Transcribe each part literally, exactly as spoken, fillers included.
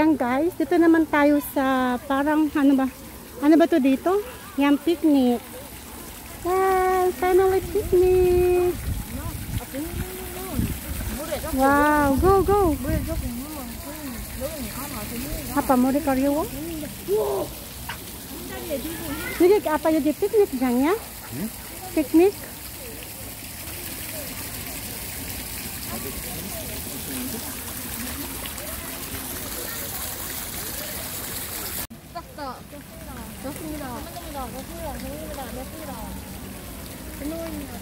ayan guys, dito naman tayo sa parang ano ba? Ano ba to dito? Yan, picnic. Wow, family picnic. Wow, go go. Apa mau dikaryo? Sige, apa yung di picnic dyan ya? Picnic? 좋습니다. 좋습니다. 좋습니다. 좋습니다. 좋습니다. 좋습니다.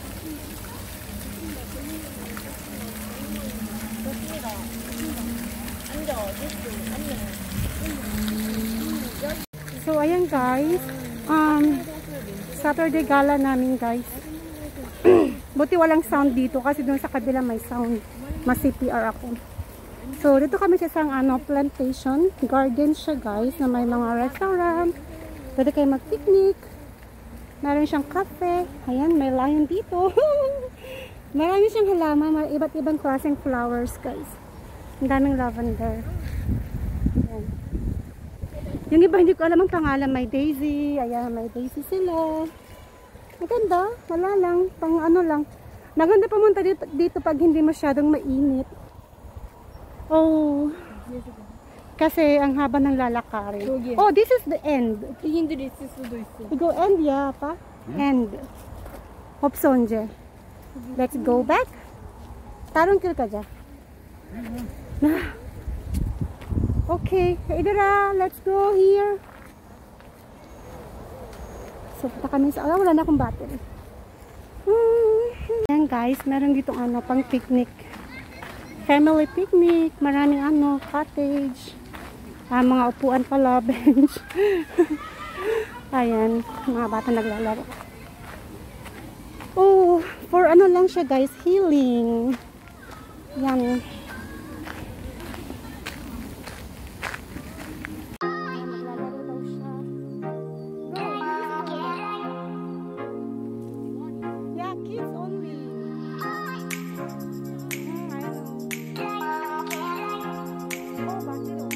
좋습니다. 앉아. 됐어. 앉아. So ayan guys, um, Saturday gala namin guys. Buti walang sound dito kasi doon sa kabila may sound. Mas C P R ako. So dito kami sa isang ano, plantation garden siya guys na may mga restaurant. Pwede kayo mag-picnic. Meron siyang cafe. Ayan, may lion dito. Marami siyang halaman. May iba't ibang klaseng flowers, guys. Ang daming lavender. Ayan. Yung iba, hindi ko alam ang pangalan. May daisy. Ayan, may daisy sila. Maganda. Wala lang. Pang ano lang. Maganda pumunta dito, dito pag hindi masyadong mainit. Oh. Kasi ang haba ng lalakarin. Oh, this is the end. We go end, yeah, pa? End. Opsonje. Let's go back. Tarong kil ka dyan. Okay, idara, let's go here. So, punta kami sa... Oh, wala na akong battery. Ayan guys, meron dito ano, pang picnic. Family picnic. Maraming ano, cottage. Ah, mga upuan pala, bench. Ayan, mga bata naglalaro. Oh, for ano lang siya guys, healing. Yan. Yeah, kids only. Oh, bakit oh?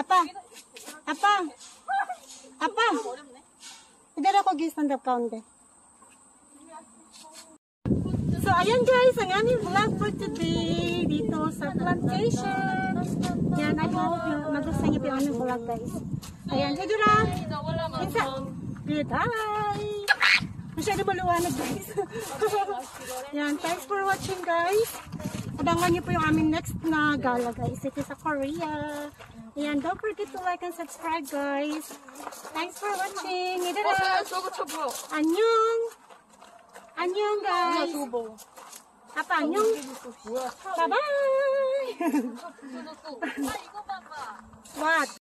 Apa. Apa. Apa. Hindi na ako gi-stand up kaunti. So, ayan guys, ang aming vlog for today dito sa Plantation. Yan, I hope yung magustuhan niyo po yung aming vlog guys. Ayan, hey Dura! Insa! Good, hi! Masyado maluwanag guys. Yan, thanks for watching guys. Abangan niyo po yung aming next na gala guys. Ito sa Korea. Ayan, don't forget to like and subscribe guys. Thanks for watching. Hey Dura! Annyeong! Annyeong guys! Apa annyeong? Bye-bye! What?